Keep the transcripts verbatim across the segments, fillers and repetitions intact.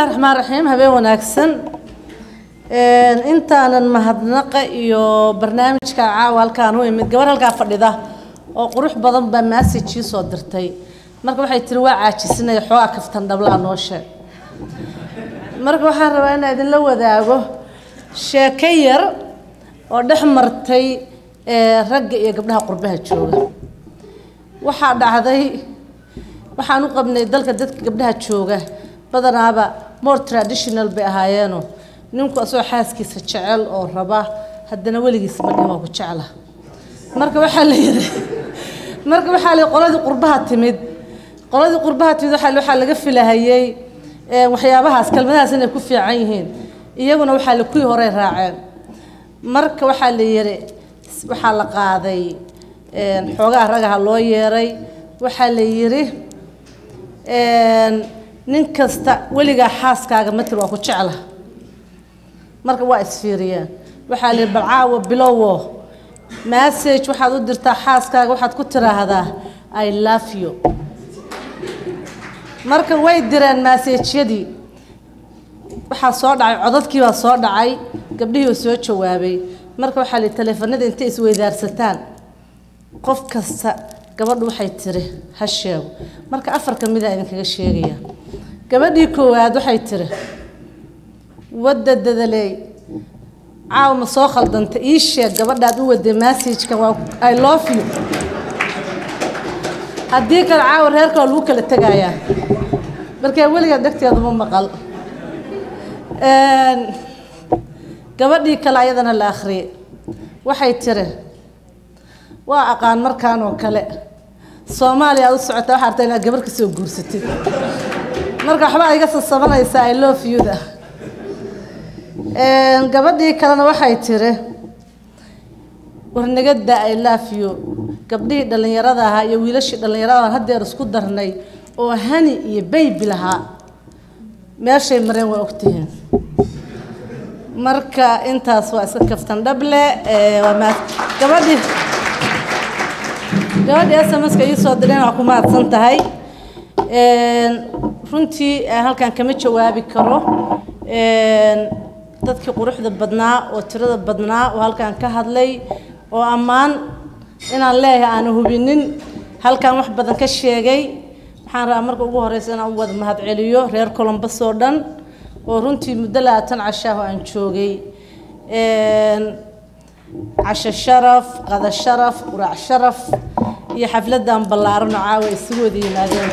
الله الرحمن الرحيم هبه وناكسن inta aan mahadnaqa iyo barnaamijka caawalkaan u imid gabar halka fadhida oo qurux badan ba message soo dirtay marka waxay tiri waa caajisnay xooga kaftan dhabla noo sheeg marka waxaan rabaa in idin la wadaago sheeko yar oo dhex martay rag iyo gabdhaha qurbaha jooga waxa dhacday waxaan u qabnay dalka dadka gabdhaha jooga badanaaba more traditional bay ahaayeeno ninku asoo xaaskiisa jecel oo raba haddana weligiis ma dhimo ku jecla marka waxa la yiri marka waxa la qoladii qurbaha timid qoladii qurbaha timid waxa waxa laga filahayay ee waxyaabahaas kalmadahaas inay ku fiican yihiin iyaguna waxa la ku hore raaceen marka waxa la yiri waxa la qaaday een xoogaa ragaha loo yeeray waxa la yiri een nin kasta weliga xaaskaaga matir waa ku jecla marka waa isfiiriyaan waxa la balcaawo bilowo message waxaad u dirtaa xaaskaaga waxaad ku tiraahdaa I love you marka way direen message-yadii waxa soo dhacay codadkii baa soo dhacay gabdhihii soo jawaabay marka waxa la telefoonada inta is weydaarsataan qof kasta gabadhu waxay tiri ha sheego marka afar kamid ah idin kaga sheegaya gabadhii koowaad waxay tiri wada dadalay caaw ma soo khaldanta ii sheeg gabadhaad u wada message-ka waa I love you haddii kale caaw reerka lagu kala tagayaa markay weliga dhagteedu ma maqal een gabadhii kale ayadana la akhriyay waxay tiri waa aqaan markaan oo kale Soomaaliya u socota waxa artay inaad gabar ka soo guursatid marka waxba iga sasabanaysa I love you da een gabadhii kalena waxay tiri warnagada I love you gabdhii dhalinyarada ah iyo wiilashii dhalinyarada hadda isku darnay oo hani iyo baby laha meeshay mareen waa ogtihiin marka intaas waa iska kaftan dhable ee waa ma gabadhii gabadhii S M S-ka ii soo direen waa ku maadsan tahay een runtii halkan kama jawaabi karo een dadkii quruxda badnaa oo tirada badnaa oo halkan ka hadlay oo amaan inaan leeyahay aan hubinin halkan wax badan ka sheegay waxaan rabaa marka ugu horeysa inaan wada mahad celiyo reer Columbus oo dhan oo runtii muddo labaatan casho aan joogay een casho sharaf qada sharaf quraac sharaf iyo xafladan ballaaran oo caawa isugu wada yimaadeen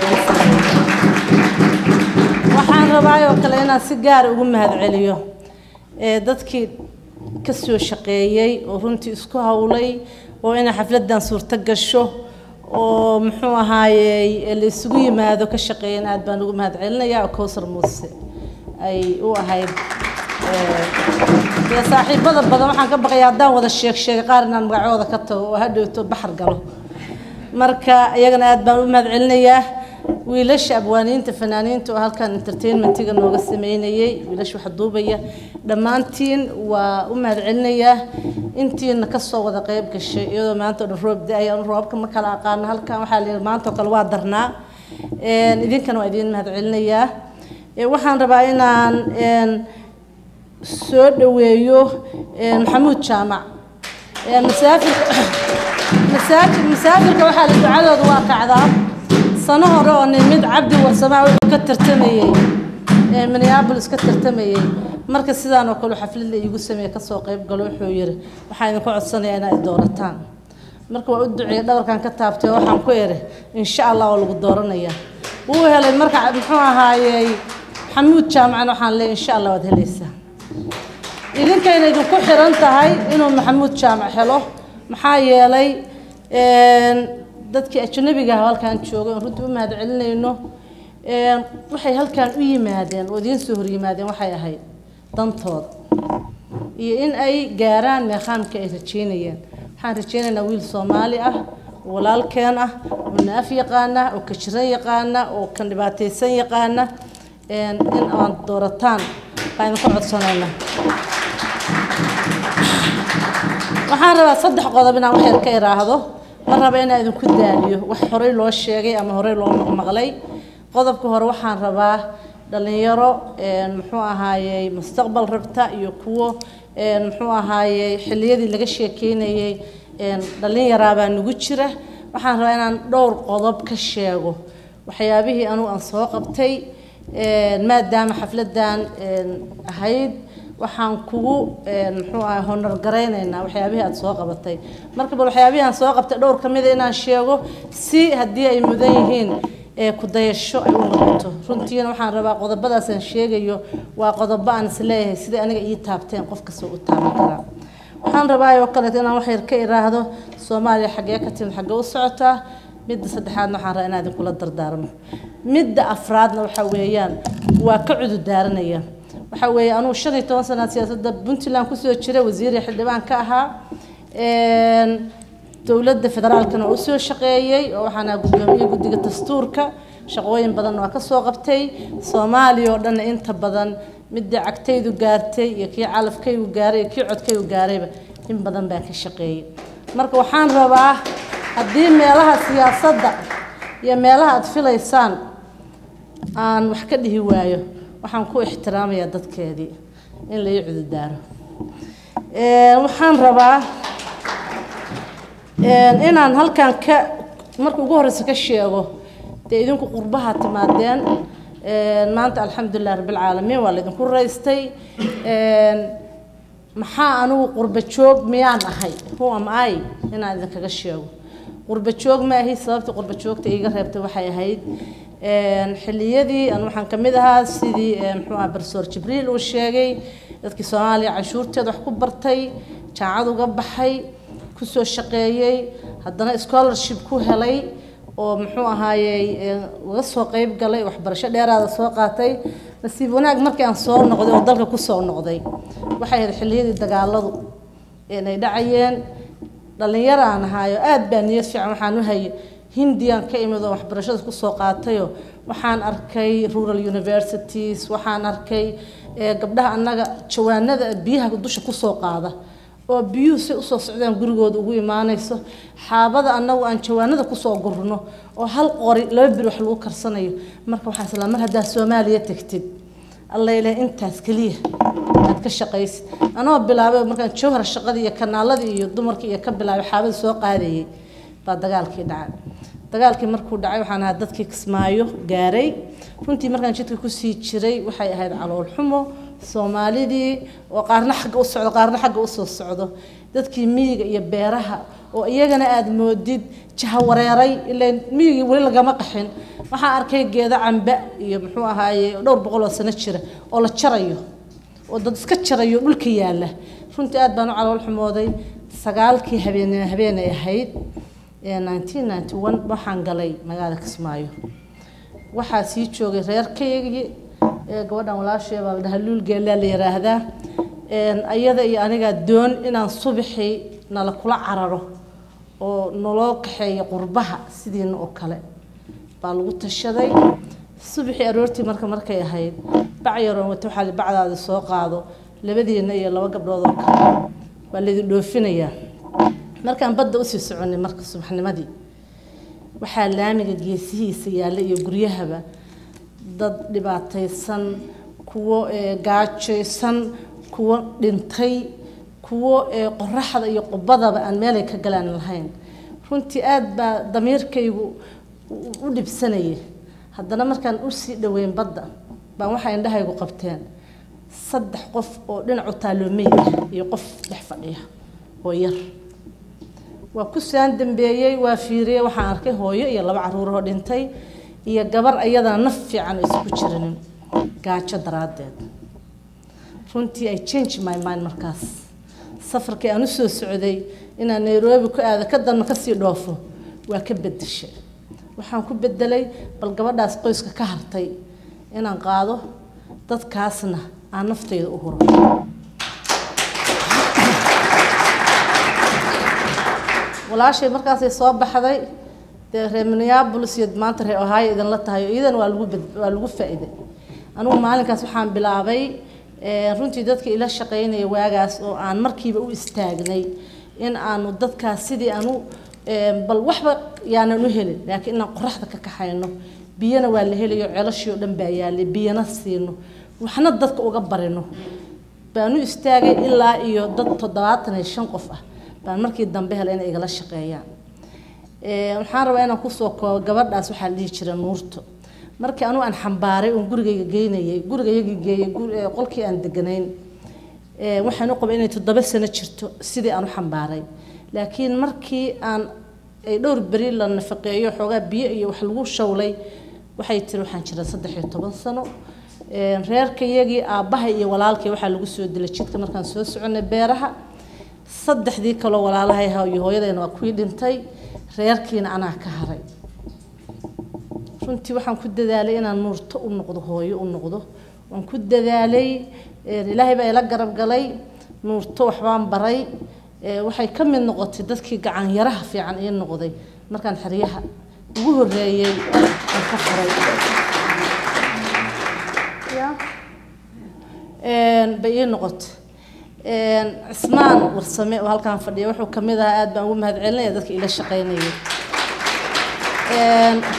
waxaan rabaa oo kale inaan si gaar ugu mahad celiyo ee dadkii ka soo shaqeeyay oo runtii isku hawlay oo in xafladan suurta gasho oo muxuu ahaayay la isugu yimaado ka shaqeeyeen aad baan ugu mahad celinayaa Kowsar Muuse ay u ahayd ee saaxiibada badan waxaan ka baqayaa hadaan wada sheeg sheeg qaar inaan magacooda ka tago oo hadhowto baxar galo marka iyagana aad baan u mahad celinayaa wiilasha abwaaniinta fanaaniinta oo halkan entertainment-iga nooga sameeyay wiilasha wax duubaya dhamaantiin waa u mahad celinayaa intiina ka soo wada qayb gashay iyadoo maanta oo roob day aan roobka ma kala aqaan halkan waxa la maanta kale waa darnaa een idinkana waa idin mahad celinayaa ee waxaan rabaa inaan een soo dhaweeyo een Maxamuud Jaamac ee masaafir masaafir masaafirka waxa la ducadooda waa kacdaa sano hore oo nimid Cabdi Warsamaa wuxuu ka tartamayay ee Minneapolis ka tartamayay marka sidaan oo kale xaflad la igu sameeyay ka soo qayb galo wuxuu yiri waxaan idin ku codsanayaa inaad doorataan marka waa u duceeyay dhabarkan ka taabtay waxaan ku yeeray insha Allah waa lagu dooranayaa wuu helay marka muxuu ahaayay Maxamuud Jaamac waxaan leeyahay insha Allah waad helaysaa idinkayna idin ku xiran tahay inuu Maxamuud Jaamac helo maxaa yeelay een dadkii ajnabiga halkan jooga runtii u mahad celinayno ee waxay halkan u yimaadeen oo idin soo hor yimaadeen waxay ahayd dantood iyo in ay gaaraan meeqaamka ay rajeynayeen waxaan rajeynaynaa wiil Soomaali ah walaalkeen ah oo naaf yaqaana oo ka jiran yaqaana oo kan dhibaataysan yaqaana een in aan doorataan baan ku codsanaynaa waxaan rabaa saddex qodob inaan wax yar ka iraahdo ma raba inaan idin ku daaliyo wax horey loo sheegay ama horey loo maqlay qodobka hore waxaan rabaa dhalinyaro muxuu ahaayay mustaqbal rabta iyo kuwo muxuu ahaayay xilliyadii laga sheekeynayay dhalinyaro baa nagu jira waxaan rabaa inaan dhowr qodob ka sheego waxyaabihii anu aan soo qabtay maadaama xafladan ahayd waxaan kugu muxuu ahaa honor gareynaynaa waxyaabihii aad soo qabatay marka bal waxyaabihii aan soo qabtay dhowr ka mid ah inaan sheego si haddii ay mudan yihiin ku dayasho ay u noqoto runtiina waxaan rabaa qodobadaas aan sheegayo waa qodobo aan isleeyahay sida aniga ii taabteen qof kasta u taaban karaa waxaan rabaa oo kale inaan wax yar ka iraahdo Soomaaliya xagee ka timid xagee u socotaa midda saddexaadna waxaan rabaa inaad kula dardaarmo midda afraadna waxa weeyaan waa ka cudud daaranaya waxa weeye anuu shan iyo toban sano siyaasadda Puntland ku soo jiray wasiir xildhibaan ka ahaa een dawladda federaalkana oo soo shaqeeyay oo waxaana guddoomiyay guddiga dastuurka shaqooyin badan oo ka soo qabtay Soomaaliya oo dhan inta badan midda cagtaydu gaartay iyo kii calafkaygu gaaray iyo kii codkaygu gaarayba in badan baan ka shaqeeyay marka waxaan rabaa haddii meelaha siyaasadda iyo meelaha aad filaysaan aan wax ka dhihi waayo waxaan ku ixtiraamayaa dadkeedii in la ii cududaaro waxaan rabaa inaan halkan ka marka ugu horeysa ka sheego dee idinku qurbaha timaadeen maanta alxamdulilah rabbil caalamiin waa laydinku raystay maxaa anugu qurba joog miyaan ahay who am I inaan idinkaga sheego qurba joog ma ahi sababta qurba joogta iiga reebtay waxay ahayd xilliyadii aan waxaan ka mid ahaa sidii muxuu ahaa Professor Jibriil uu sheegay dadkii Soomaaliya cashuurteeda wax ku bartay jaacad uga baxay ku soo shaqeeyay haddana scholarship ku helay oo muxuu ahaayay uga soo qayb galay waxbarasho dheeraada soo qaatay nasiib wanaag markii aan soo noqday oo dalka ku soo noqday waxay ahayd xilliyadii dagaaladu inay dhacayeen dhalinyaro aan ahaayo aad baan niyad fiican waxaan u hayay Hindiyan ka imid oo waxbarashada ku soo qaatayo waxaan arkay rural universities waxaan arkay gabdhaha annaga jawaanada biyaha dusha ku soo qaada oo biyuhu si u soo socdaan gurigooda ugu imaanayso xaabada annagu aan jawaanada ku soo gurno oo hal qori laba bir wax lagu karsanayo marka waxaan isla mar hadaa Soomaaliya tagtid alla ilaahay intaas kaliya aad ka shaqaysid anoo bilaabay markaan jawhar shaqadii iyo kanaaladii iyo dumarkii iyo ka bilaabay xaabada soo qaadayay baa dagaalkii dhacay dagaalkii markuu dhacay waxaan ahaa dadkii Kismaayo gaaray runtii markaan jidka ku sii jiray waxay ahayd calool xumo Soomaalidii oo qaarna xagga u socdo qaarna xagga u soo socdo dadkii miyiga iyo beeraha oo iyagana aad moodid jaha wareeray ilaa miyiga wali lagama qaxin waxaan arkay geedo camba iyo muxuu ahaayay dhowr boqol oo sano jira oo la jarayo oo dad iska jarayo dhulka yaala runtii aad baan u calool xumooday sagaalkii habeenimo habeenay ahayd nineteen ninety-one waxaan galay magaalada Kismaayo waxaa sii joogay reerkaygii gabadhan walaashay baa la dhahaa luul geela la yiraahdaa ayada iyo aniga doon inaan subaxii nala kula cararo oo nolol kaxeeyo qurbaha sidiina oo kale baa lagu tashaday subaxii aroortii marka markay ahayd bacyaroon wato waxa bacdaada soo qaado labadiina iyo laba gabdhood oo kale baa la dhoofinayaa markaan badda u sii soconay marka subaxnimadii waxaa laamiga geesihiisa yaala iyo guryahaba dad dhibaataysan kuwo gaajaysan kuwo dhintay kuwo qoraxda iyo qubadaba aan meel ay ka galaan lahayn runtii aad baa damiirkaygu u dhibsanayay haddana markaan u sii dhaweyn badda baan waxa indhahaygu qabteen saddex qof oo dhinac u taaloomay iyo qof dhex fadhiya oo yar waa ku saan dambeeyay waa fiiriyay waxaan arkay hooyo iyo laba caruur oo dhintay iyo gabar ayadana naf fiican isku jirin gaajo daraadeed runtii ay change my mind markaas safarkii aan u soo socday inaan Nairobi ku aado ka dan ka sii dhoofo waa ka bedeshay waxaan ku bedelay bal gabadhaas qoyska ka hartay inaan qaado dadkaasna aan naftayda u huro walaashay markaas ay soo baxday reer Minneapolis iyo maanta reer Ohio idin la tahay iidan waa lagu waa lagu faa'iiday anigu maalinkaas waxaan bilaabay runtii dadka ila shaqeynaya waagaas oo aan markiiba u istaagnay in aanu dadkaas sidii aanu bal waxba yaanan u helin laakiin inaan qoraxda ka kaxayno biyana waa la helayo ceelashii oo dhan baa yaalay biyana siino waxna dadka uga barino baanu istaagay ilaa iyo dad toddobaatan iyo shan qof ah baan markii dambe helay inay igala shaqeeyaan ee waxaan rabaa inaan ku soo koobo gabadhaas waxa la dhihi jiray Nuurto markii anu aan xambaaray oo gurigayga geynayay gurigayga geeyay qolkii aan deganayn ee waxaan u qabay inay toddoba sano jirto sidii aan u xambaaray laakiin markii aan ay dhowr bari la nafaqeeyo xogaa biyo iyo wax lagu shawlay waxay tiri waxaan jiray saddex iyo toban sano ee reerkayagii aabaha iyo walaalkay waxa lagu soo dilay jidka markaan soo soconay beeraha saddexdii kale walaalahay iyo hooyadayna waa ku dhintay reerkiina anaa ka haray runtii waxaan ku dadaalay inaan Nuurto u noqdo hooyo u noqdo waan ku dadaalay ilaahay baa ila garab galay Nuurto waxbaan baray waxay ka mid noqotay dadkii gacan yaraha fiican ee noqday markaan xariyaha ugu horeeyay aan ka faray ya een bay noqotay een Ismaan warsame oo halkaan fadhiyo wuxuu kamid ahaa aad baan ugu mahadcelinayaa dadkii ila shaqeynayay een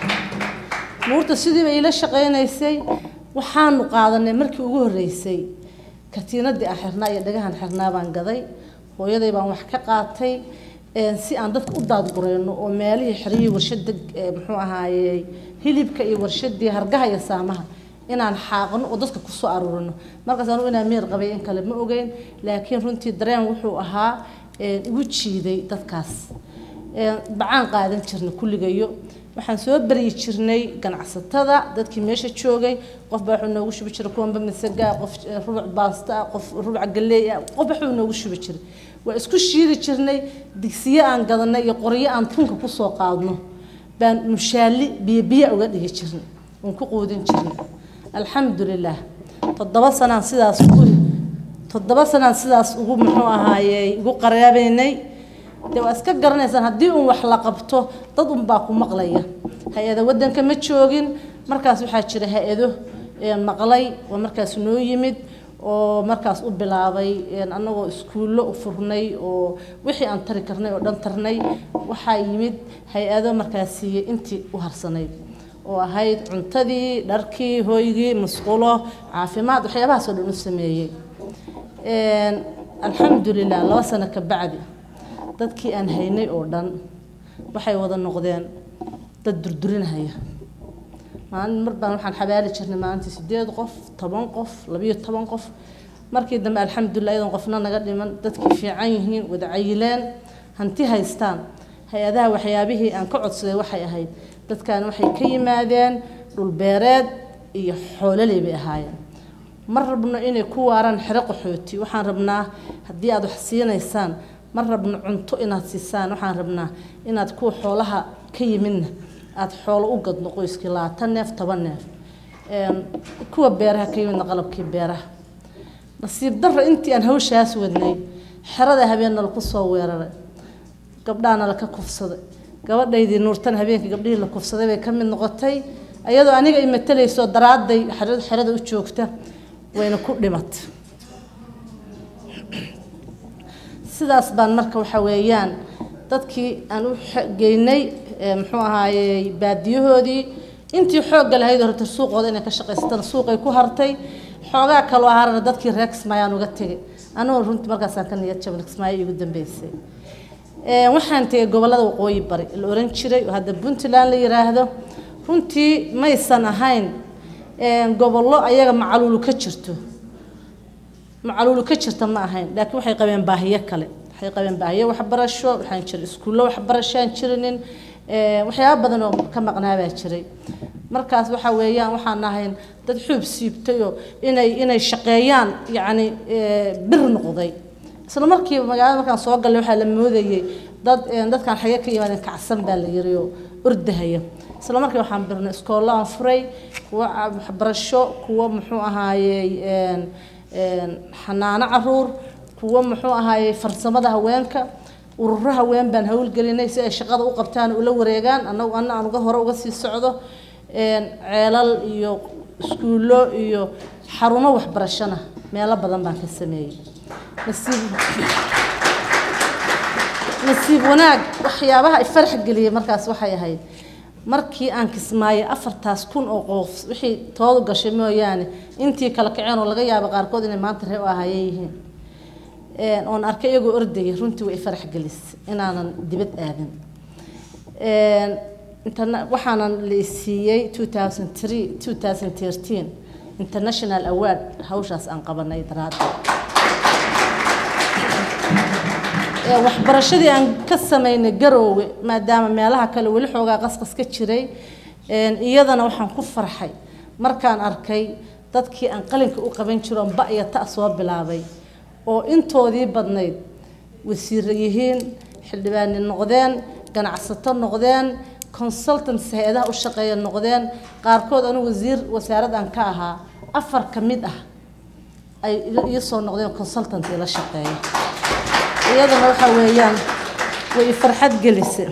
Nuurto sidii bay ila shaqeynaysay waxaan qaadanay markii ugu horeysay katiinadii aan xirnaa iyo dhagahan xirnaa baan gaday hooyaday baan wax ka qaatay ee si aan dadka u daad gureyno oo meelihii xiriyay warshada muxuu ahaayay hilibka iyo warshadii hargaha iyo saamaha inaan xaaqno oo dadka ku soo aruurino markaas aanu inaan meer qabay in kale ma ogeyn laakiin runtii dareen wuxuu ahaa ee ugu jiiday dadkaas ee bacaan qaadan jirnay kulligayo waxaan soo bari jirnay ganacsatada dadkii meesha joogay qof baa wuxuu noogu shubi jiray koomba misaga qof rubuc baasta qof rubuc galeey qof wuxuu noogu shubi jiray waa isku shiiri jirnay digsiyo aan gadanay iyo qoryo aan tunka ku soo qaadno baan mushaali biyo biyo uga dhigi jirnay oo ku qoodin jirnay alxamdulillah toddoba sano sidaas ugu toddoba sano sidaas ugu muxuu ahaayay ugu qaraabeynay dee waa iska garanaysan haddii uu wax la qabto dad un baa ku maqlaya hay'ada wadanka ma joogin markaas waxaa jira hay'ado ee maqlay oo markaas noo yimid oo markaas u bilaabay anagoo iskuulo u furnay oo wixii aan tari karnay oo dhan tarnay waxaa yimid hay'ado markaas intii u harsanay oo ahayd cuntadii dharkii hooygii musqulo caafimaad waxyaabahaas oo dhan u sameeyay een alxamdulillah laba sano ka bacdi dadkii aan haynay oo dhan waxay wada noqdeen dad durdurinaya maalin mar baan waxaan xabaali jirnay maalintii sideed qof toban qof laba iyo toban qof markii dambe alxamdulillah idan qofna naga dhiman dadkii fiican yihiin wada cayileen hanti haystaan hay'adaha waxyaabihii aan ka codsaday waxay ahayd dadkan waxay ka yimaadeen dhul beereed iyo xoololey bay ahaayeen mar rabno inay ku waaraan xiro qaxooti waxaan rabnaa haddii aad wax siinaysaan mar rabno cunto inaad siisaan waxaan rabnaa inaad ku xoolaha ka yimidna aad xoolo u gadno qoyskii labaatan neef toban neef een kuwa beeraha ka yimidna qalabkii beeraha nasiib darro intii aan hawshaas wadnay xirada habeenna ku soo weeraray gabdhaana la ka kufsaday gabadhaydii Nuurtan habeenkii gabdhihii la kufsaday bay ka mid noqotay ayadoo aniga ay matalayso daraaday xirada xirada u joogta wayna ku dhimatay sidaas baan marka waxa weeyaan dadkii aan u geynay muxuu ahaayay baadiyahoodii intii xoog lahayd horta suuqooda inay ka shaqeystaan suuqay ku hartay xoogaa kale oo harana dadkii Rex mayaan uga tagay anoo runtii markaas aan ka niyad jabay Rex May ugu dambeysay ee waxaan tagay gobolada waqooyi bari la oran jiray oo hadda Puntland la yiraahdo runtii maysan ahayn ee gobollo ayaga macaluul ka jirto macaluul ka jirta ma ahayn laakiin waxay qabeen baahiyo kale waxay qabeen baahiyo waxbarasho waxaan jiray iskuulo waxbarashaan jirinin ee waxyaabo badan oo ka maqnaabaa jiray markaas waxa weeyaan waxaan ahayn dad xuub siibtay oo inay inay shaqeeyaan yaani bir noqday isla markii magaalada markaan soo galay waxa la moodayay dad dadkan xaga ka yimaadeen kacsan baa la yiriyo urdahaya isla markii waxaan birnay iskool aan furay kuwa waxbarasho kuwa muxuu ahaayay een een xanaano caruur kuwa muxuu ahaayay farsamada haweenka ururaha haween baan hawl gelinay si ay shaqada u qabtaan oo la wareegaan anagu aan uga hore uga sii socdo een ceelal iyo iskuulo iyo xarumo waxbarashana meelo badan baan ka sameeyay nasiib nasiib wanaag waxyaabaha ay farx galiyay markaas waxay ahayd markii aan kismaayo afartaas kun oo qof wixii toodu gashay mooyaane intii kala kaceen oo laga yaabo qaarkood inay maanta reer u ahaayeen een oon arkay iyagoo orday runtii way farax gelis inaanan dibad aadin een intana waxaanan leesiyay two thousand three two thousand thirteen international award hawshaas aan qabanay daraad ee waxbarashadii aan ka sameynay Garowe maadaama meelaha kale wali xoogaa qasqas ka jiray een iyadana waxaan ku farxay markaan arkay dadkii aan qalinka u qaban jiroon ba iyo ta soo bilaabay oo intoodii badnayd wasiir yihiin xildhibaan noqdeen ganacsato noqdeen consultants hay'adaha u shaqeeya noqdeen qaarkood anu wasiir wasaaradan ka ahaa afar kamid ah ay iyo soo noqdeen consultant la shaqeeya iyadana waxa weeyaan way farxad gelisay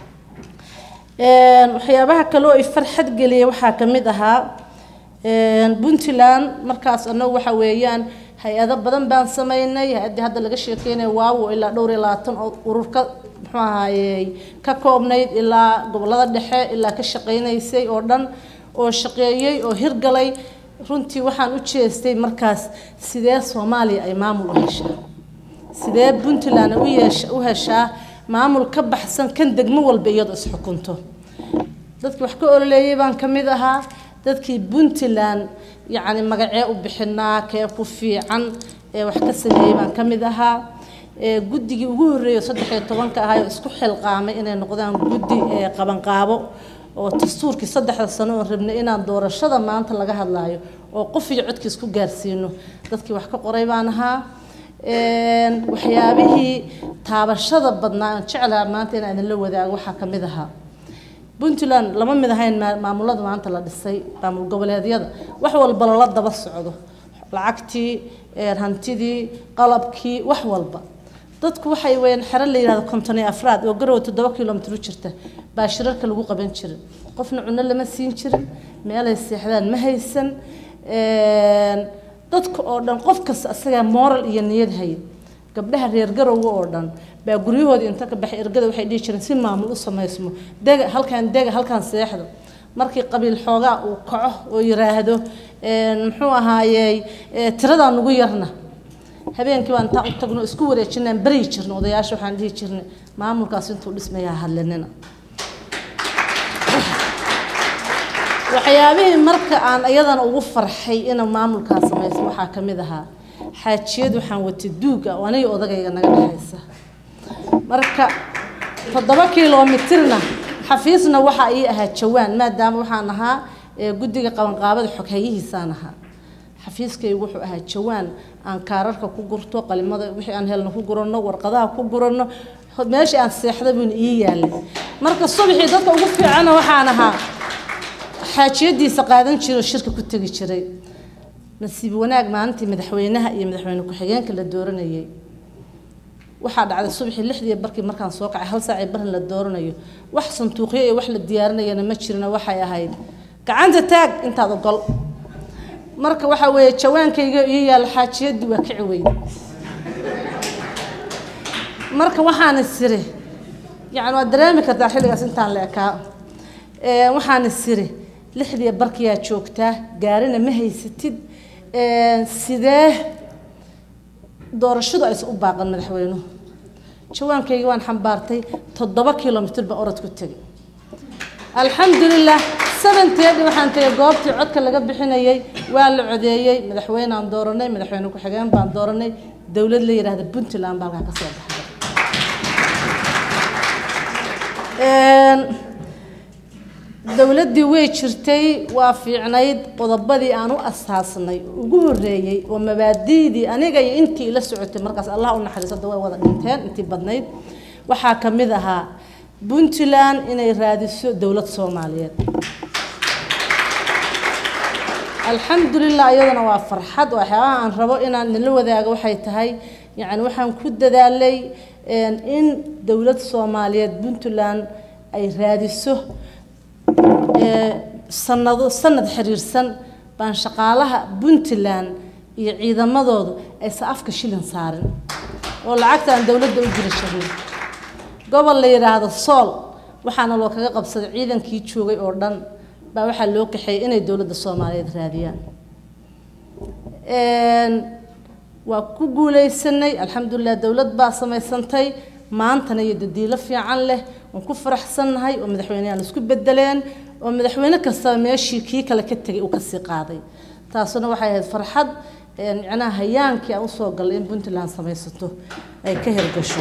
een waxyaabaha kale oo farxad geliyay waxa kamid ahaa een Puntland markaas anagu waxa weeyaan hay'ado badan baan sameynay hadii hadda laga sheekeynay waaw ilaa dhowr iyo labaatan oo ururka muxuu ahaayay ka koobnayd ilaa gobolada dhexe ilaa ka shaqeynaysay oo dhan oo shaqeeyay oo hirgalay runtii waxaan u jeestay markaas sidee Soomaaliya ay maamul u heshaa sidee Puntland u yeesha u heshaa maamul ka baxsan kan degmo walba iyadoo is xukunto dadkii wax ka ololeeyay baan kamid ahaa dadkii Puntland يعني مجاعة وبحنا كيف في عن وحكسني من كم ذها جدي وجوه يصدق طبعا كهاي اسكح القامة إن نقدان جدي قبان قابو وتصور كصدق السنة وربنا إن دور الشذا ما أنت لقاها الله وقفي عد كسكو جالسينه ذاتك وحكة قريبة عنها وحيابه تابع الشذا بدنا شعلها ما أنت إن اللي وذا وحكم ذها Puntland lama mid ahayn maamulada maanta la dhisay maamul goboleedyada wax walba la daba socdo lacagtii ee hantidii qalabkii wax walba dadku waxay weyn xira la yiraahdo konton iyo afar oo Garowe toddoba kiiloomitir u jirta baashirarka lagu qaban jiray qofna cunno lama siin jirin meel ay seexdaan ma haysan een dadku oo dhan qof kasta asaga moral iyo niyad hay gabdhaha reer Garowe oo dhan baa guriyahooda inta ka baxay ergada waxay dhigi jireen si maamul u sameysmo deega halkan deega halkan seexdo markii qabiil xoogaa uu kaco oo yiraahdo een muxuu ahaayay tirada ugu yarna habeenkii waan taa u tagno isku wareejinaan bari jirno odayaasha waxaan dhigi jirnay maamulkaas intuu dhismayaa hadlanina waxyaabihii marka aan ayadana ugu farxay in maamulkaas sameysmo waxa kamid ahaa xaajiyad waxaan watay duuga oo aniga odagayga naga dhaxaysa marka toddoba kiiloomitirna xafiisna waxa ay ahaa jawaan maadaama waxaan ahaa guddiga qaban qaabada xoghayihiisaan ahaa xafiiskaygu wuxuu ahaa jawaan aan kaararka ku gurto qalimada wixii aan helno ku gurano warqadaha ku gurano meesha aan seexda buu ii yaalay marka subaxii dadka ugu fiican waxaan ahaa xaajiyadiisa qaadan jiray shirka ku tagi jiray nasiib wanaag maalintii madaxweynaha iyo madaxweyne ku-xigeenka la dooranayay waxa dhacday subaxii lixdii barkii markaan soo kacay hal saac baran la dooranayo wax sanduuqyo iyo wax la diyaarinayna ma jirina waxay ahayd gacanta taag intaad ogol marka waxa weeye jawaankayga iyo yaal xaajiyadii waa kici weyn marka waxaan isiri yaani waa dareemi kartaa xilligaas intaan la ekaa ee waxaan isiri lixdii barkii aad joogtaa gaarina ma haysatid ee sidee doorashadu ay u baaqan madaxweynuhu jawaankayga waan xambaartay toddoba kiiloomitir ba orod ku tagay alxamdulillah seventeed waxaan tagay goobtii codka laga bixinayay waa la codeeyay madaxweyne aan dooranay madaxweyne ku xigeen baan dooranay dawlad la yiraahdo Puntland baa ka soo baxday een dawladii way jirtay waa fiicnayd qodobadii aan u asaasnay ugu horeeyay oo mabaadiidii aniga iyo intii la socotay markaas Allah u naxariisto way wada dhinteen intii badnayd waxa kamid ahaa Puntland inay raadiso dawlad Soomaaliyeed alxamdulillah ayadana waa farxad waxyaabo aan rabo inaan la wadaago waxay tahay yaani waxaan ku dadaalay in dawlad Soomaaliyeed Puntland ay raadiso sanado sanad xiriirsan baan shaqaalaha Puntland iyo ciidamadoodu ay saafka shilin saarin oo lacagta aan dawladda u jiray shaqo gobol la yiraahdo Sool waxaana loo kaga qabsaday ciidankii joogay oo dhan baa waxa loo kaxeeyay inay dawladda Soomaaliyeed raadiyaan een waa ku guuleysanay alxamdulillah dawlad baa samaysantay maantana iyo dadiilo fiican leh oo ku faraxsanahay oo madaxweynaha isku bedeleen oo madaxweyne kasta meeshii kii kale ka tagay uu ka sii qaaday taasuna waxay ahayd farxad een macnaha hayaankii aan u soo galay in Puntland samaysato ay ka hirgasho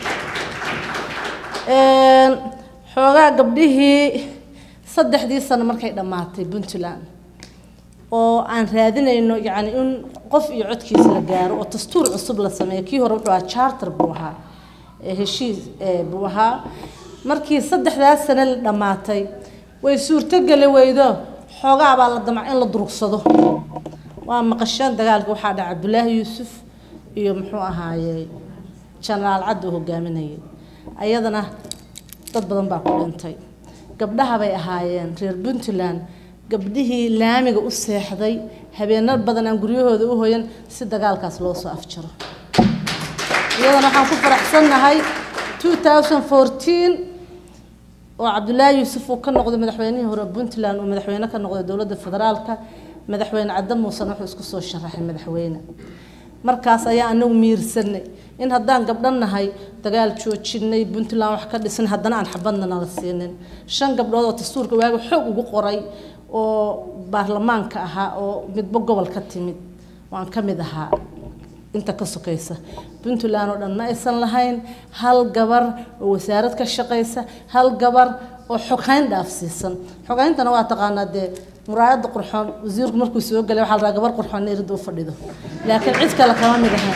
een xoogaa gabdhihii saddexdii sano markay dhamaatay Puntland oo aan raadinayno yaani in qof iyo codkiisa la gaaro oo dastuur cusub la sameeyo kii hore wuxuu ahaa charter buu ahaa heshiis buu ahaa markii saddexdaas sano la dhamaatay way suurto gali weydo xoogaa baa la damcay in la durugsado waa maqashaan dagaalka waxa dhacay Cabdullaahi Yuusuf iyo muxuu ahaayay General Cad oo hogaaminayay ayadana dad badan baa ku dhintay gabdhaha bay ahaayeen reer Puntland gabdhihii laamiga u seexday habeenar badan aan guryahooda u hooyan si dagaalkaas loo soo afjaro iyadana waxaan ku faraxsanahay two thousand fourteen oo Cabdullaahi Yuusuf uu ka noqday madaxweynihii hore Puntland oo madaxweyne ka noqday dawladda federaalka madaxweyne Cadde Muuse wuxuu isku soo sharaxay madaxweyne markaas ayaa anagu miirsanay in haddaan gabdhanahay dagaal joojinay Puntland wax ka dhisan haddana aan xabadna la siinin shan gabdhood oo dastuurka waaga xoog ugu qoray oo baarlamaanka ahaa oo midba gobol ka timid waan ka mid ahaa inta ka sokaysa Puntland oo dhan ma aysan lahayn hal gabar oo wasaarad ka shaqeysa hal gabar oo xogayn dhaafsiisan xogayntana waa taqaanaa muraayada qurxoon wasiirku markuu soo galay waxa la ragaa gabar qurxoon iridoo fadhido laakiin cid kale kama mid aha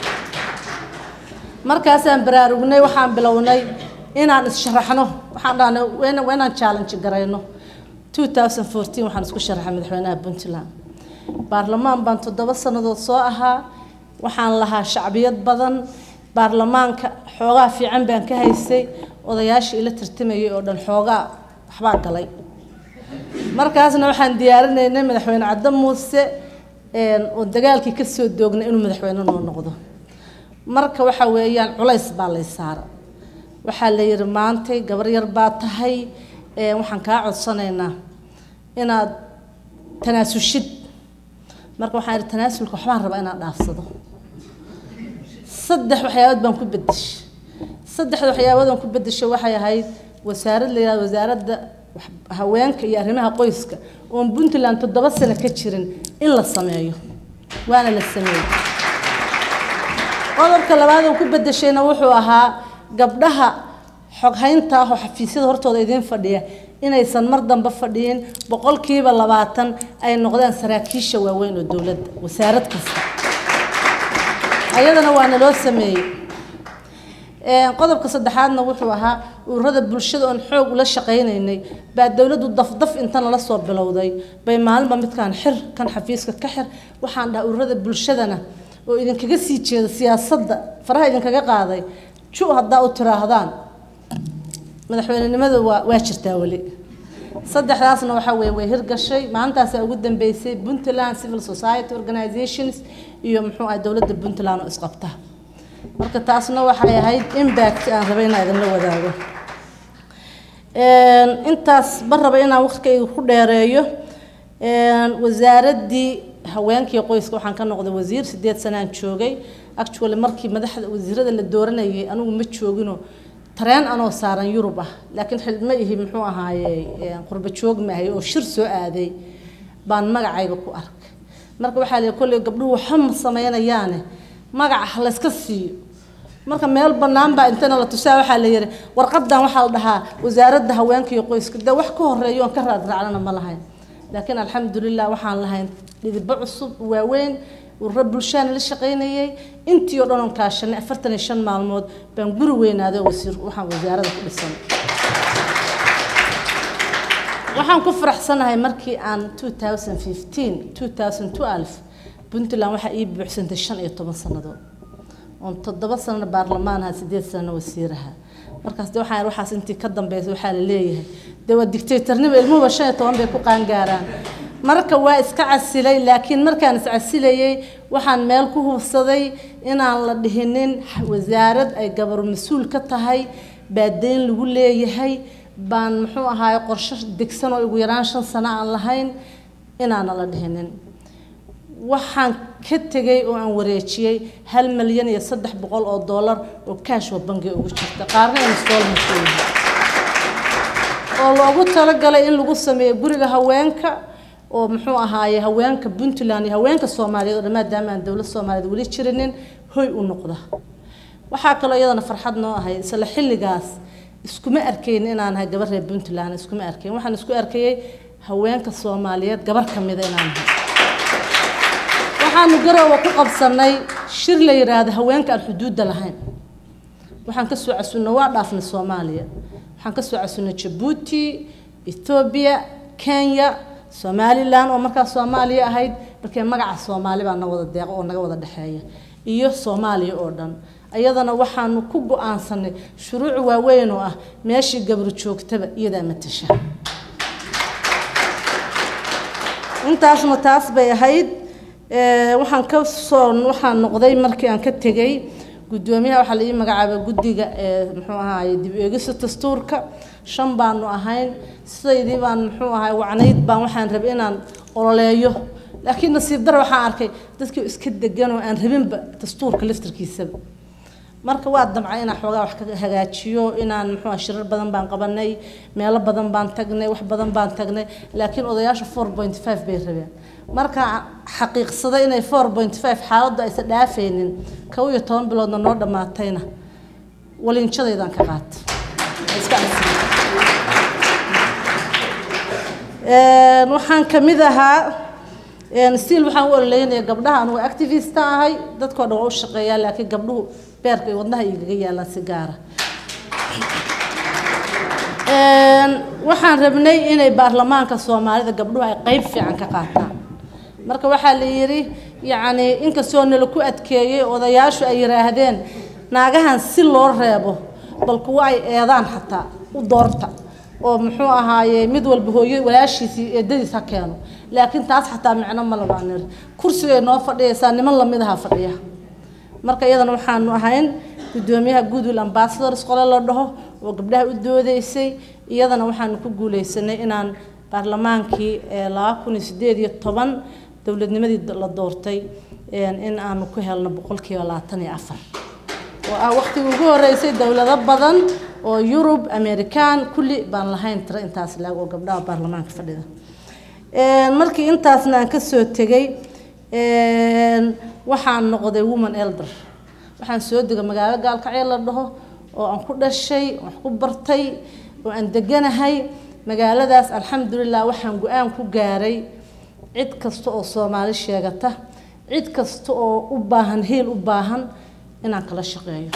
markaas aan baraarugnay waxaan bilownay inaan is sharaxno waxaan dhaanay weena weena challenge garayno two thousand fourteen waxaan isku sharaxay madaxweynaha Puntland baarlamaan baan toddoba sanadood soo ahaa waxaan lahaa shacbiyad badan baarlamaanka xoogaa fiican baan ka haysay odayaashii ila tartamayay oo dhan xoogaa waxba galay markaasna waxaan diyaarinaynay madaxweyne Cadde Muuse een oo dagaalkii ka soo doognay inuu madaxweyne noo noqdo marka waxa weeyaan culays baa la saaray waxa la yiri maantay gabar yar baa tahay ee waxaan ka codsanaynaa inaad tanaasushid marka waxaan yiri tanaasulka waxbaan rabaa inaad dhaafsado saddex waxyaalood baan ku bedeshay saddex waxyaalood aan ku bedeshay waxay ahayd wasaaradda leeyahay wasaaradda haweenka iyo arrimaha qoyska oo Puntland toddoba sano ka jirin in la sameeyo waana la sameeyay qodobka labaad oo ku bedeshayna wuxuu ahaa gabdhaha xoghaynta oo xafiisyada hortooda idin fadhiya inaysan mar dambe fadhiin boqolkiiba labaatan ay noqdaan saraakiisha waaweyn oo dawladda wasaarad kasta ayadana waana loo sameeyay ee qodobka saddexaadna wuxuu ahaa ururada bulshada oo xoog ula shaqeynay baa dawladdu dafdaf inta la soo bilowday bay maalmo midkaan xir kan xafiiska ka xir waxaan dhahay ururada bulshadana oo idin kaga sii jeedo siyaasadda faraha idin kaga qaaday ju hadda u tiraahdaan madaxweynenimada waa waa jirtaa wali saddexdaasna waxa weey way hirgashay maantaas ugu dambeysay Puntland Civil Society Organizations iyo muxuu ah dawladda Puntland oo isqabta marka taasna waxay ahayd impact aan rabay inaan idin la wadaago een intaas baraba inaan waqtiga ku dheereeyo een wasaaradii haweenkii qoyska waxaan ka noqday wasiir sideed sano aan joogay actually markii madaxda wasiirada la dooranayay anigu ma joogino tareen anoo saaran Yurub ah laakiin xilma ihi muxuu ahaayay qurba joog maahay oo shir soo aaday baan magacayga ku arkay marka waxa la kulay gabdhuhu waxa ma sameeyaan magaca la iska siiyo marka meel banaan baa intana la tusaa waxa la yiri warqadan waxa la dhahaa wasaaradda haweenka iyo qoyska da wax ka horeeyo aan ka raad raacana ma lahayn laakiin alxamdulillah waxaan lahayn dhidib cusub waaweyn urur bulshada la shaqeynayay intii oo dhan kaashanay afartan iyo shan maalmood baan guri weynaaday wasiir waxaan wasaaradda ku dhisan waxaan ku faraxsanahay markii aan two thousand fifteen two thousand twelve Puntland waxa ii buuxsantay shan iyo toban sanadood oo toddoba sano baarlamaanka sideed sano wasiiraha markaas waxaan waxaas intii ka dambeysay waxa la leeyahay dawlad dictatornimo ilmuhu shan iyo toban bay ku qaan gaaraan marka waa iska casilay laakiin markaan is casilayay waxaan meel ku hubsaday inaan la dhihinin wasaarad ay gabar mas'uul ka tahay baadeen lagu leeyahay baan muxuu ahaay qorshe degsan oo ugu yaraan shan sano aan lahayn inaan la dhihinin waxaan ka tagay oo aan wareejiyay hal milyan iyo saddex boqol oo dollar oo cash oo bangiga ugu jirta qaarna installment oo loogu talagalay in lagu sameeyo guriga haweenka oo muxuu ahaay haweenka Puntland iyo haweenka Soomaaliyeed oo maadaama aan dawladda Soomaaliyeed wali jirinin hoy u noqda waxa kale iyadana farxad noo ahay isla xilligaas iskuma arkayn inaan ahay gabar reer Puntland iskuma arkayn waxaan isku arkayay haweenka Soomaaliyeed gabar kamid ah inaan ahay waxaan garoowa ku qabsanay shir la yiraahdo haweenka aan xuduud lahayn waxaan ka soo casuunay waa dhaafnay Soomaaliya waxaan ka soo casuunay Djibouti Ethiopia Kenya Somaliland oo markaa Soomaaliya ahayd markay magaca Soomaali baa na wada deeq oo naga wada dhaxeeya iyo Soomaaliya oo dhan ayadana waxaan ku go'aansanay shuruuc waaweyn oo ah meeshii gabar joogtaba iyada matasha intaasna taas bay ahayd ee waxaan ka soo waxaan noqday markii aan ka tagay gudoomiyaha waxa la ii magacaabay gudiga ee muxuu ahaay dib u eegista dastuurka shan baan ahayn sideedii baan muxuu ahaay wacnayd baan waxaan rabay inaan ololeeyo laakiin nasiib dar waxaan arkay dadkii iska degan oo aan rabinba dastuurka laftirkiisa marka waa damcay inaan xoogaa wax ka hagaajiyo inaan muxuu shirar badan baan qabanay meelo badan baan tagnay wax badan baan tagnay laakiin odayaasha four point five bay rabeen marka xaqiiqsada inay four point five xaaladda ay sadhaafeenin kow iyo toban biloodna noo dhamaatayna walinjadaydan ka qaat iska ee waxaan kamid ahaa een stiil waxaan u oleynay gabdhaha anigu activist ahay dadkoo dhan u shaqeeyaa laakiin gabdhuhu beerka iyo wadnaha iyaga yaalaan si gaar ah een waxaan rabnay inay baarlamaanka Soomaalida gabdhuhu ay qayb fiican ka qaataan marka waxa la yiri yaani inkastoo nala ku adkeeyay odayaashu ay yiraahdeen naagahan si loo reebo bal kuwa ay eedaan xataa u doorta oo muxuu ahaayay mid walba hooyo walaashiisii eedadiis ha keeno laakiin taas xataa macna ma labaanir kursiga noo fadhiyaysa niman la mid ah fadhiya marka iyadana waxaan ahayn gudoomiyaha Goodwill Ambassadors qolo la dhaho oo gabdhaha u doodeysay iyadana waxaan ku guuleysanay inaan baarlamaankii laba kun iyo siddeed iyo toban dawladnimadii la doortay in aan ku helno boqolkiiba labaatan iyo afar oo ah waqtigii ugu horeysay dawlado badan oo Europe American kulli baan lahayn tira intaas laag oo gabdhaha baarlamaanka fadhida een markii intaasna aan ka soo tagay een waxaan noqday woman elder waxaan soo degay magaalada Gaalkacyo la dhaho oo aan ku dhashay wax ku bartay oo aan deganahay magaaladaas alxamdulillah waxaan go'aan ku gaaray cid kasta oo Soomaali sheegata cid kasta oo u baahan heel u baahan inaan kala shaqeeyo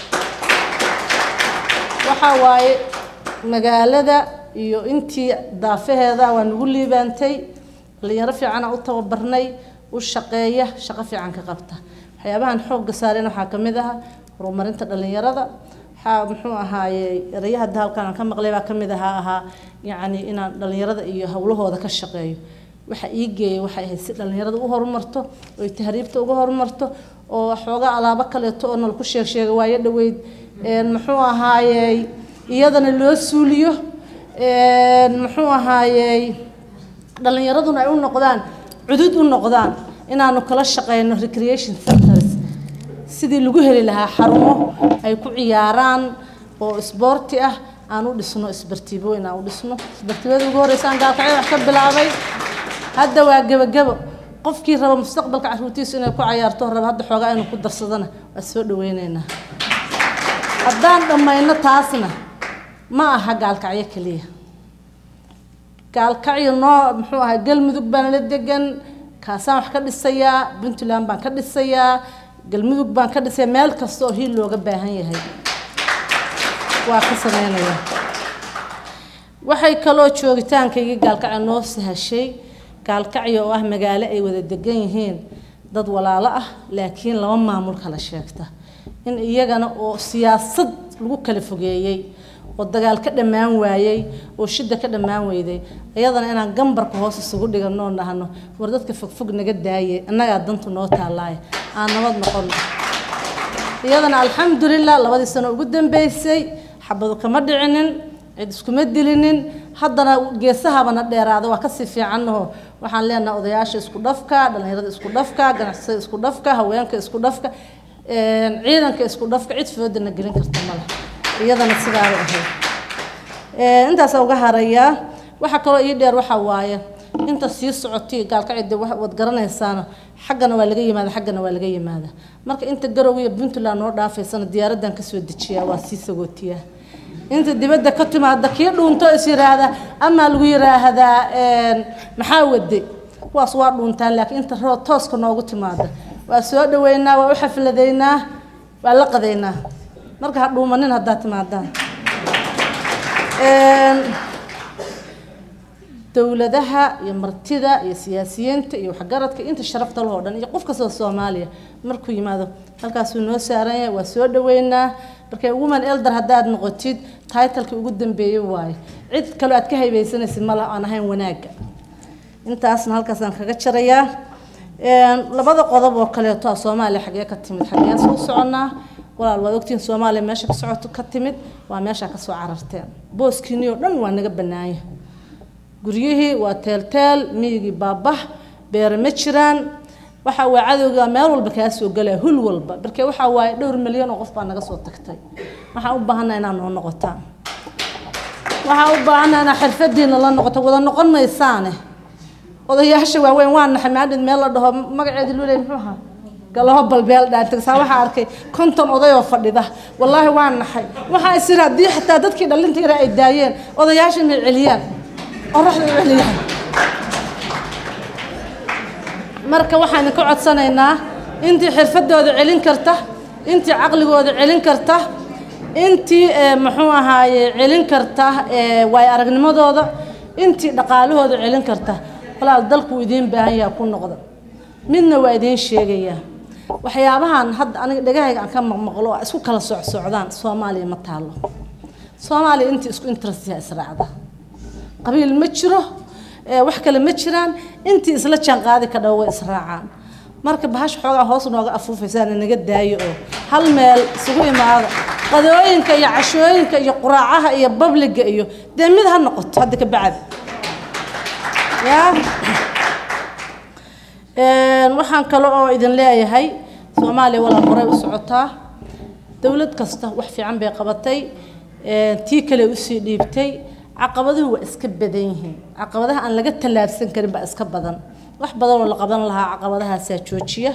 waxa waaye magaalada iyo intii daafaheeda waan ugu liibaantay dhalinyaro fiican u tababarnay u shaqeeya shaqo fiican ka qabta waxyaabahan xoog saareen waxa kamid ah horumarinta dhalinyarada waxa muxuu ahaayay erayaha dalkan ka maqlay baa kamid ah aha yaani inaan dhalinyarada iyo hawlahooda ka shaqeeyo waxa ii geeyay waxa ay si dhalinyarada u horumarto oo tahriibta uga horumarto oo xooga alaaba kale oo nal ku sheeg sheegay waayo dhaweyd een muxuu ahaayay iyadana loo suuliyo een muxuu ahaayay dhalinyaraduna ay u noqdaan cudud u noqdaan inaanu kala shaqeyno recreation centers sidii lagu heli lahaa xarumo ay ku ciyaaraan oo isboorti ah aan u dhisno isbartiibo inaan u dhisno isbartiibada ugu horeysaan Gaalkacyo wax ka bilaabay hadda waa gabagabo qofkii raba mustaqbalka carruurtiisa inay ku ciyaarto raba hadda xoogaa inuu ku darsadana waa soo dhaweyneynaa haddaan dhamayno taasna ma aha Gaalkacyo kaliya Gaalkacyo noo muxuu ahaa Galmudug baan la degan kaasaan wax ka dhisayaa Puntland baan ka dhisayaa Galmudug baan ka dhisay meel kasta oo hiil looga baahan yahay waa ka sameynaya waxay kaloo joogitaankayga Gaalkacyo noo sahashay Gaalkacyo oo ah magaalo ay wada degan yihiin dad walaalo ah laakiin laba maamul kala sheegta in iyagana oo siyaasad lagu kala fogeeyay oo dagaal ka dhamaan waayay oo shida ka dhamaan weyday ayadana inaan gambarka hoos isugu dhigano oo nahano war dadka fogfog naga daayay annaga dantu noo taalaay aan nabad noqon iyadana alxamdulillah labadii sano ugu dambeysay xabadu kama dhicinin cid isku madilinin haddana geesahabana dheeraada waa ka si fiicanoo waxaan leenahay odayaasha isku dhafka dhalinyarada isku dhafka ganacsiga isku dhafka haweenka isku dhafka een ciidanka isku dhafka cid foodana gelin karta malaha iyadana sidaa ay ahayd ee intaas uga haraya waxa kale ii dheer waxa waaye inta sii socotay gaalka cid wad garanaysaana xaggana waa laga yimaada xaggana waa laga yimaada marka inta Garowe iyo Puntland oo dhaafaysan diyaaradan ka soo dejiyaa waa sii sagootiya inta dibadda ka timaada kii dhuunto is yiraahda ama lagu yiraahdaa een maxaa wadi kuwaas waa dhuuntaan laakiin inta roo tooska noogu timaada waa soo dhaweynaa waa u xafladeynaa waa la qadeynaa marka ha dhuumanin hadda timaadaan een dawladaha iyo martida iyo siyaasiyiinta iyo waxgaradka inta sharafta loo dhan iyo qof kasta Soomaaliya markuu yimaado halkaas uu noo saaran yahay waa soo dhaweynaa markay woman elder hadaad noqotid title-ka ugu dambeeyay waay cid kale aad ka haybaysanaysid ma laha aan ahayn wanaaga intaasna halkaas aan kaga jarayaa een labada qodob oo kale oo Soomaaliya xagee ka timid xagee soo soconaa walaal waa ogtiin Soomaaliya meesha ka socoto ka timid waa meesha ka soo cararteen booskiinii oo dhan waa naga banaayay guriyihii waa teelteel miyigi baabah beer ma jiraan waxa waa cadowga meel walba ka soo galay hul walba barkay waxa waa dhowr milyan oo qof baa naga soo tagtay waxa u baahanaa inaan noo noqotaan waxa u baahanaa inaan xirfadiina la noqoto wada noqon maysaane odayaasha waaweyn waan xamaadid meel la dhaho magaceeda luulay muxuu ahaa galaho balbeel dhaantay saa waxa arkay konton oday oo fadhida wallahi waan naxay waxa isira hadii xitaa dadkii dhalinta yara ay daayeen odayaasha ma celiyaan qorraxda celiyaan marka waxaan ka codsanaynaa intii xirfadooda celin karta intii aqligooda celin karta intii muxuu ahaaye celin karta way aragnimadooda intii dhaqaalahooda celin karta walaal dalku idin baahan yahay ku noqdo midna waa idin sheegaya waxyaabahan hadda aniga dhagahayga aan ka maqmaqlo isku kala socsocdaan Soomaaliya ma taalo Soomaaliya intii isku interest ah israacda qabiil ma jiro wax kale ma jiraan intii isla jaan qaadi ka dhaw israacaan marka bahash xoogaa hoos nooga afuufaysan naga daayo oo hal meel isugu imaado qadooyinka iyo cashooyinka iyo quraacaha iyo babliga iyo deemid ha noqoto hadda ka bacad ya een waxaan kale oo idin leeyahay Soomaaliya wala qoray u socotaa dawlad kasta wax fiican bay qabatay ee tii kale u sii dhiibtay caqabaduhu waa iska badan yihiin caqabadaha aan laga talaabsan karin ba iska badan wax badan oo la qaban lahaa caqabadahaas ayaa joojiya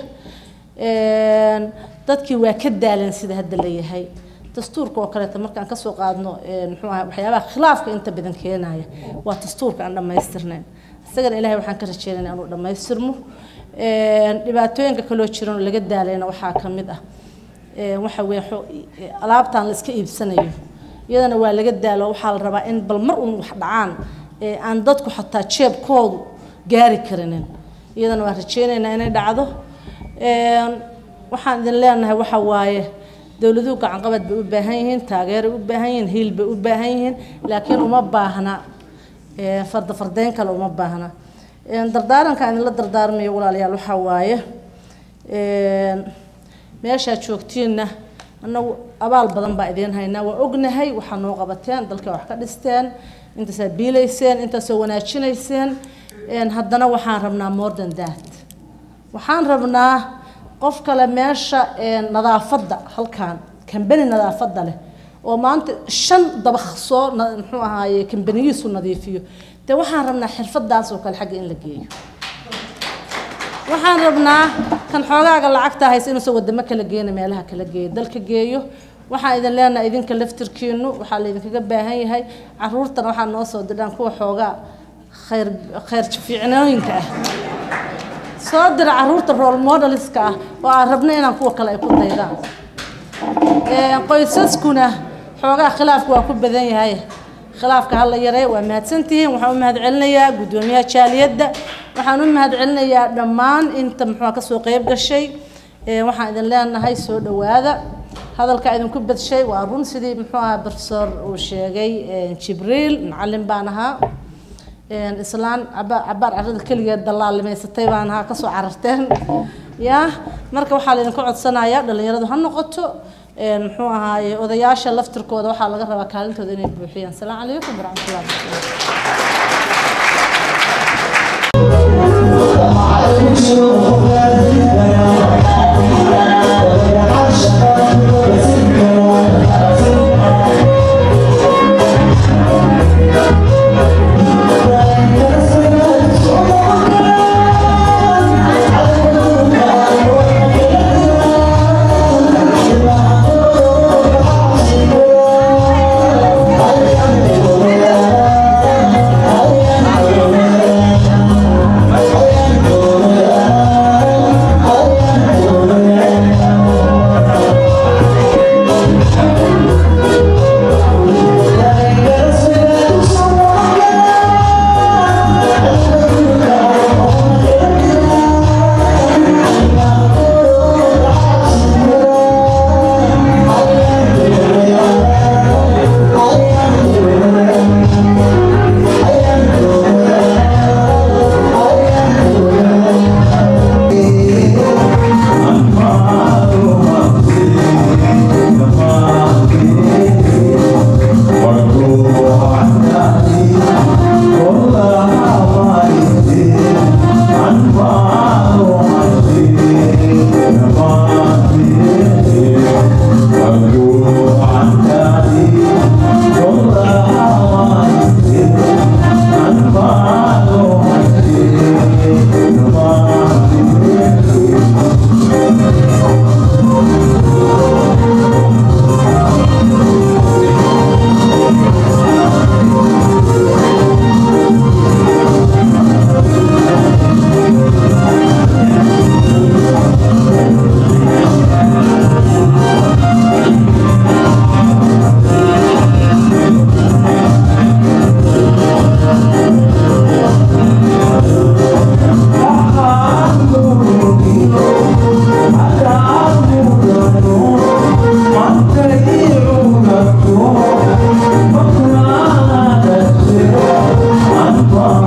een dadkii waa ka daalan sida hadda la yahay dastuurka oo kale markaan ka soo qaadno ee muxuu ahaa waxyaabaha khilaafka inta badan keenaya waa dastuurka aan dhameystirnayn isagana ilaahay waxaan ka rajeynaynaa inuu dhameystirmo een dhibaatooyinka kale jiraan laga daalayna waxa kamid ah ee waxa weeyo alaabtaan la iska iibsanayo iyadana waa laga daalo waxa la rabaa in bal mar uu wax dhacaan ee aan dadku xataa jeebkoodu gaari karinin iyadana waa rajeynaynaa inay dhacdo een waxaan idin leenahay waxa waaye dawladuhu gacan qabad bay u baahan yihiin taageero u baahan yihiin hiil bay u baahan yihiin laakiin uma baahna ee farda fardeyn kale uma baahna een dardaaranka aan la dardaarmayo walaalayaal waxa waaye een meesha joogtiina annagu abaal badan baa idin haynaa waa ognahay waxa noo qabateen dalka wax ka dhisteen inta sabiileyseen inta soo wanaajinayseen een haddana waxaan rabnaa more than that waxaan rabnaa qof kale meesha ee nadaafada halkaan kambani nadaafada leh oo maanta shan dabaq soo muxuu ahaaye kambaniyiisu nadiifiyo te waxaan rabnaa xirfadaas oo kale xagga in la geeyo waxaan rabnaa kan xoogaaga lacagta haysa inuu soo wadamo kala geeyna meelaha kala geeyo dalka geeyo waxaan idin leenahay idinka laftirkiinu waxa la idinkaga baahan yahay caruurtan waxa noo soo diraan kuwa xoogaa khayr khayr fiicnooyinka ah soo dir caruurta role modeliska ah oo aan rabno inaan kuwa kale ay ku daydaan ee qoysaskuna xoogaa khilaafku waa ku badan yahay khilaafka hal la yaray waa mahadsantihiin waxaan u mahad celinayaa gudoomiyaha jaaliyadda waxaan u mahad celinayaa dhammaan inta muxuu ka soo qayb gashay ee waxaan idin leenahay soo dhawaada hadalka idin ku badshay waa run sidii muxuu ahaa professor uu sheegay Jibriil macallin baan ahaa إسلام عبار عبار عرض كل يد الله اللي ما يستطيع أنها كسو عرفتين يا مركب حالي نكون عد سنة يا اللي يردوا هالنقطة محوها هاي وضياش اللفتر كود وحال لقرب كالنتو ذني بوحيان. السلام عليكم ورحمة الله I'm